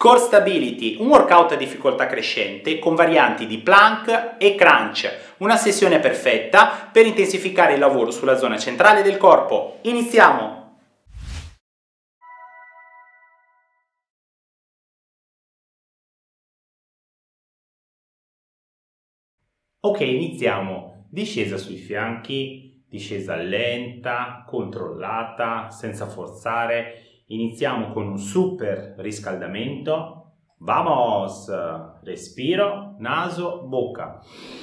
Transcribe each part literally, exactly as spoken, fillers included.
Core Stability, un workout a difficoltà crescente con varianti di plank e crunch, una sessione perfetta per intensificare il lavoro sulla zona centrale del corpo. Iniziamo! Ok, iniziamo. Discesa sui fianchi, discesa lenta, controllata, senza forzare. Iniziamo con un super riscaldamento. Vamos! Respiro, naso, bocca.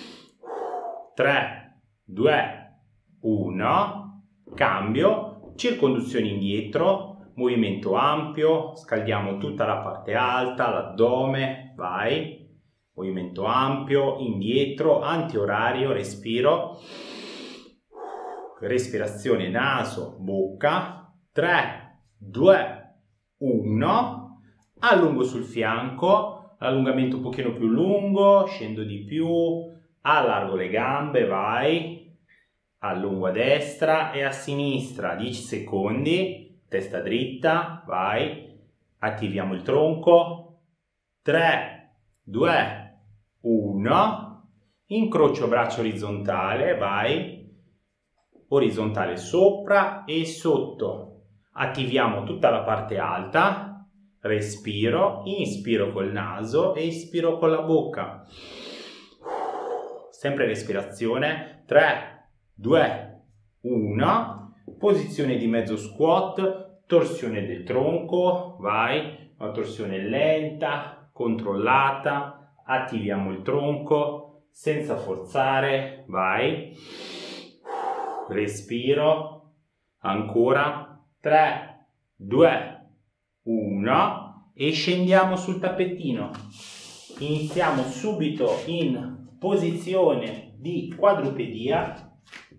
tre, due, uno. Cambio. Circonduzione indietro. Movimento ampio. Scaldiamo tutta la parte alta, l'addome. Vai. Movimento ampio, indietro, antiorario. Respiro. Respirazione naso, bocca. tre, due, uno, allungo sul fianco, allungamento un pochino più lungo, scendo di più, allargo le gambe, vai, allungo a destra e a sinistra, dieci secondi, testa dritta, vai, attiviamo il tronco, tre, due, uno, incrocio braccio orizzontale, vai, orizzontale sopra e sotto. Attiviamo tutta la parte alta, respiro, inspiro col naso e espiro con la bocca. Sempre respirazione, tre, due, uno, posizione di mezzo squat, torsione del tronco, vai, una torsione lenta, controllata, attiviamo il tronco, senza forzare, vai, respiro, ancora, tre, due, uno e scendiamo sul tappetino. Iniziamo subito in posizione di quadrupedia,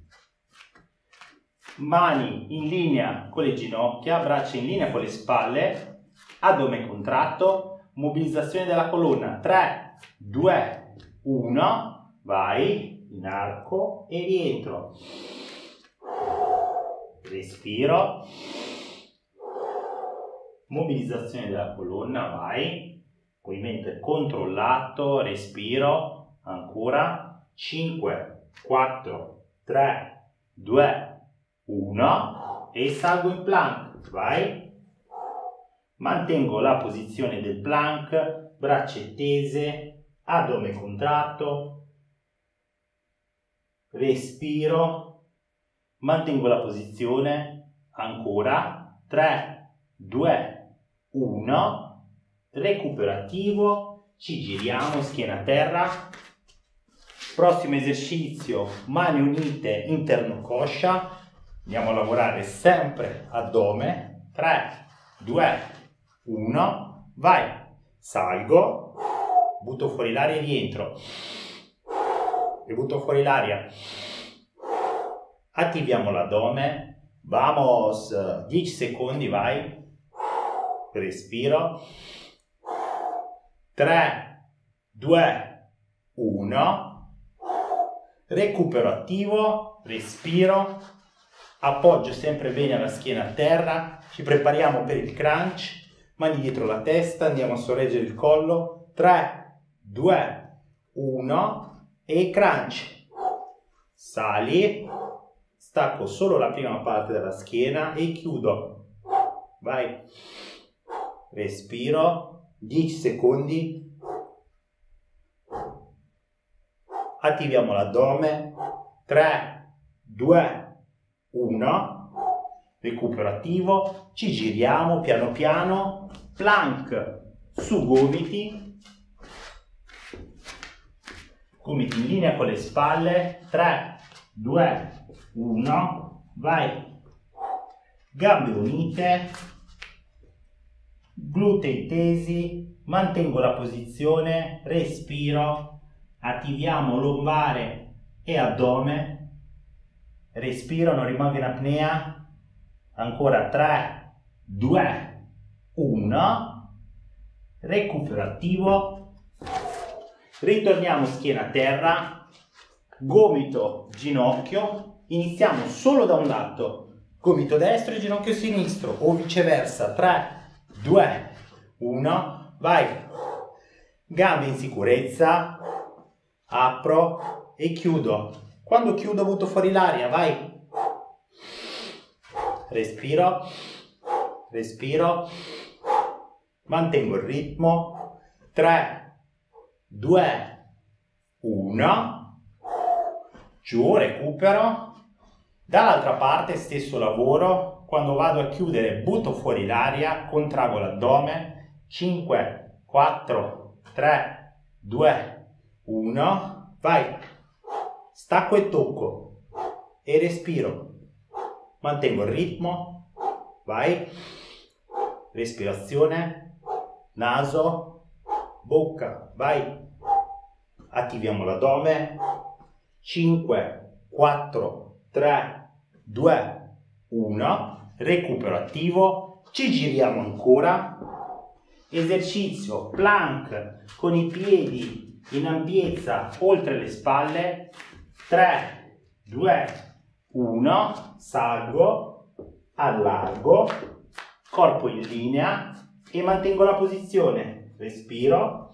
mani in linea con le ginocchia, braccia in linea con le spalle, addome contratto, mobilizzazione della colonna, tre, due, uno, vai, in arco e rientro. Respiro, mobilizzazione della colonna, vai, movimento è controllato, respiro, ancora, cinque, quattro, tre, due, uno e salgo in plank, vai, mantengo la posizione del plank, braccia tese, addome contratto, respiro, mantengo la posizione, ancora, tre, due, uno, recupero attivo, ci giriamo, schiena a terra, prossimo esercizio, mani unite, interno coscia, andiamo a lavorare sempre addome, tre, due, uno, vai, salgo, butto fuori l'aria e rientro, e butto fuori l'aria. Attiviamo l'addome, vamos, dieci secondi, vai, respiro, tre, due, uno, recupero attivo, respiro, appoggio sempre bene la schiena a terra, ci prepariamo per il crunch, mani dietro la testa, andiamo a sorreggere il collo, tre, due, uno e crunch, sali, stacco solo la prima parte della schiena e chiudo, vai, respiro, dieci secondi, attiviamo l'addome, tre, due, uno, recupero attivo, ci giriamo piano piano, plank su gomiti, gomiti in linea con le spalle, tre, due, uno, vai, gambe unite, glutei tesi, mantengo la posizione, respiro, attiviamo lombare e addome, respiro, non rimango in apnea, ancora tre, due, uno, recupero attivo, ritorniamo schiena a terra, gomito, ginocchio, iniziamo solo da un lato, gomito destro e ginocchio sinistro o viceversa, tre, due, uno, vai, gambe in sicurezza, apro e chiudo. Quando chiudo butto fuori l'aria, vai, respiro, respiro, mantengo il ritmo, tre, due, uno, giù, recupero. Dall'altra parte stesso lavoro, quando vado a chiudere butto fuori l'aria, contraggo l'addome, cinque, quattro, tre, due, uno, vai, stacco e tocco e respiro, mantengo il ritmo, vai, respirazione, naso, bocca, vai, attiviamo l'addome, cinque, quattro, tre, due, uno, recupero attivo, ci giriamo ancora, esercizio plank con i piedi in ampiezza oltre le spalle, tre, due, uno, salgo, allargo, corpo in linea e mantengo la posizione, respiro,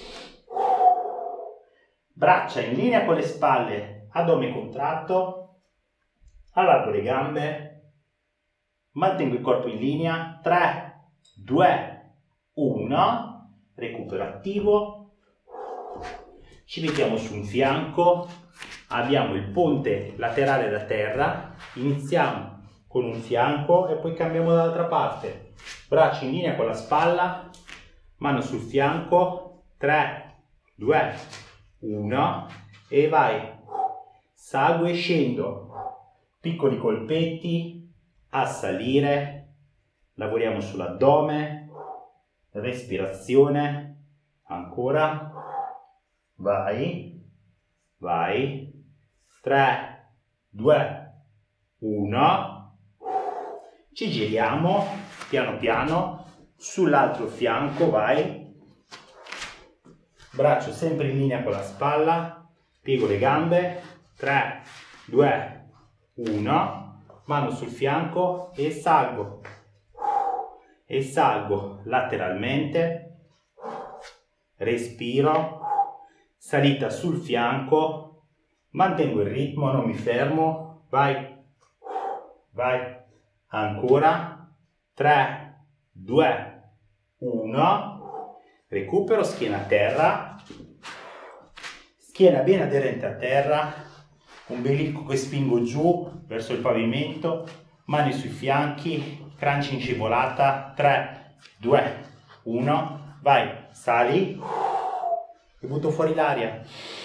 braccia in linea con le spalle, addome contratto, allargo le gambe, mantengo il corpo in linea, tre, due, uno, recupero attivo, ci mettiamo su un fianco, abbiamo il ponte laterale da terra, iniziamo con un fianco e poi cambiamo dall'altra parte, braccia in linea con la spalla, mano sul fianco, tre, due, uno e vai, salgo e scendo, piccoli colpetti a salire, lavoriamo sull'addome, respirazione, ancora, vai, vai, tre, due, uno, ci giriamo piano piano sull'altro fianco, vai, braccio sempre in linea con la spalla, piego le gambe, tre, due, uno, mano sul fianco e salgo, e salgo lateralmente, respiro, salita sul fianco, mantengo il ritmo, non mi fermo, vai, vai, ancora, tre, due, uno, recupero, schiena a terra, schiena ben aderente a terra, ombelico che spingo giù verso il pavimento, mani sui fianchi, crunch in scivolata, tre, due, uno, vai, sali e butto fuori l'aria,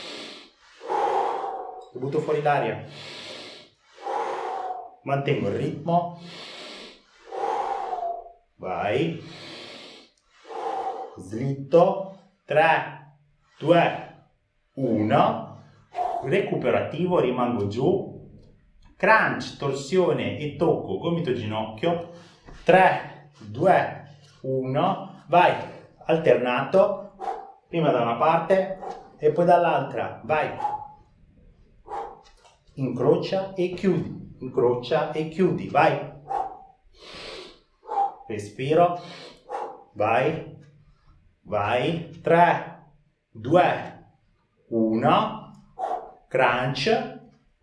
e butto fuori l'aria, mantengo il ritmo, vai, slitto, tre, due, uno, recupero attivo, rimango giù, crunch, torsione e tocco, gomito ginocchio, tre, due, uno, vai, alternato, prima da una parte e poi dall'altra, vai, incrocia e chiudi, incrocia e chiudi, vai, respiro, vai, vai, tre, due, uno, crunch,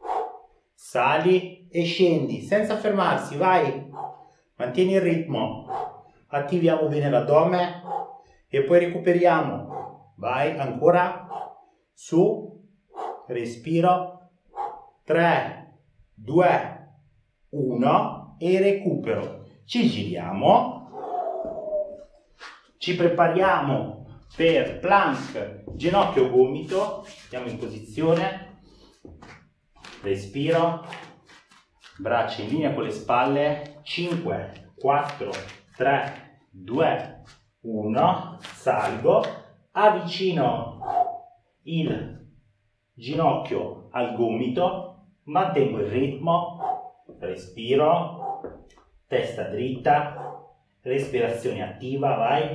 sali e scendi senza fermarsi, vai, mantieni il ritmo, attiviamo bene l'addome e poi recuperiamo, vai, ancora, su, respiro, tre, due, uno e recupero, ci giriamo, ci prepariamo per plank, ginocchio gomito, andiamo in posizione, respiro, braccia in linea con le spalle, cinque, quattro, tre, due, uno, salgo, avvicino il ginocchio al gomito, mantengo il ritmo, respiro, testa dritta, respirazione attiva, vai,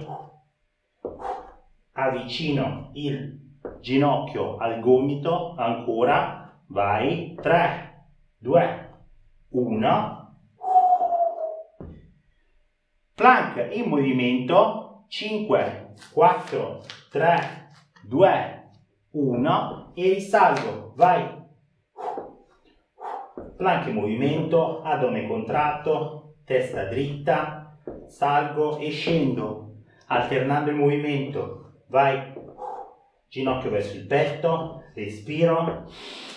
avvicino il ginocchio al gomito, ancora, vai, tre, due, uno, plank in movimento, cinque, quattro, tre, due, uno e risalgo, vai. Plank in movimento, addome contratto, testa dritta, salgo e scendo, alternando il movimento, vai. Ginocchio verso il petto, respiro,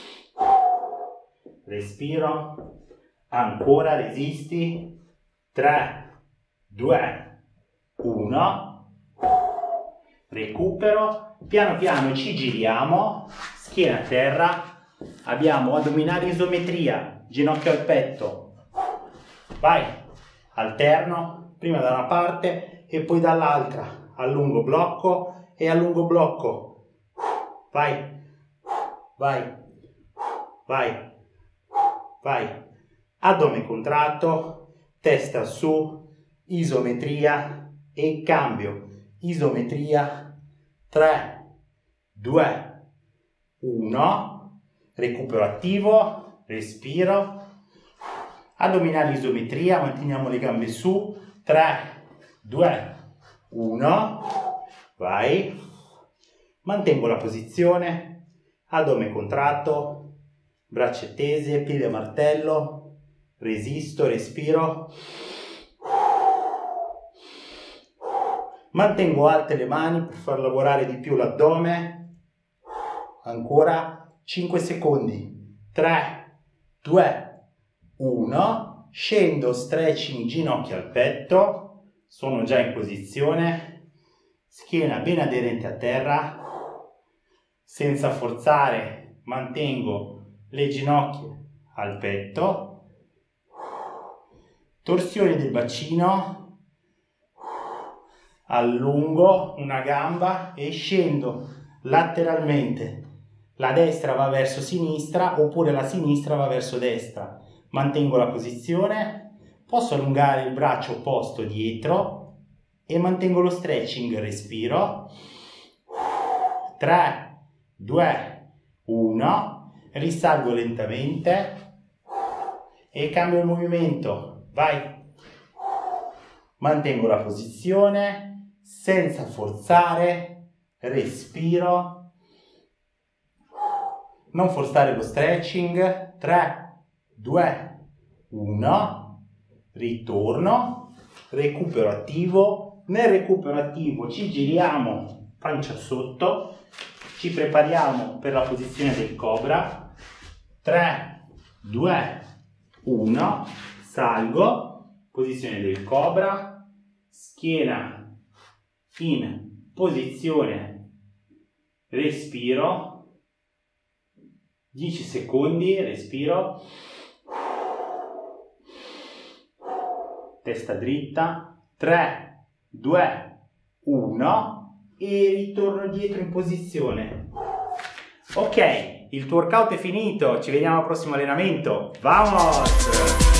respiro, ancora resisti, tre, due, uno, recupero, piano piano ci giriamo, schiena a terra, abbiamo addominali isometria, ginocchio al petto, vai, alterno, prima da una parte e poi dall'altra, allungo blocco e allungo blocco, vai, vai, vai, vai, addome contratto, testa su, isometria e cambio, isometria, tre, due, uno, recupero attivo, respiro, addominali isometria, manteniamo le gambe su, tre, due, uno, vai, mantengo la posizione, addome contratto, braccia tese, piedi a martello, resisto, respiro, mantengo alte le mani per far lavorare di più l'addome, ancora cinque secondi, tre, due, uno, scendo, stretching, ginocchia al petto, sono già in posizione, schiena ben aderente a terra, senza forzare, mantengo le ginocchia al petto, torsione del bacino, allungo una gamba e scendo lateralmente. La destra va verso sinistra oppure la sinistra va verso destra. Mantengo la posizione, posso allungare il braccio opposto dietro e mantengo lo stretching, respiro. tre, due, uno, risalgo lentamente e cambio il movimento, vai. Mantengo la posizione senza forzare, respiro. Non forzare lo stretching, tre, due, uno, ritorno, recupero attivo, nel recupero attivo ci giriamo pancia sotto, ci prepariamo per la posizione del cobra, tre, due, uno, salgo, posizione del cobra, schiena in posizione, respiro, dieci secondi, respiro, testa dritta, tre, due, uno e ritorno dietro in posizione. Ok, il tuo workout è finito, ci vediamo al prossimo allenamento, vamos!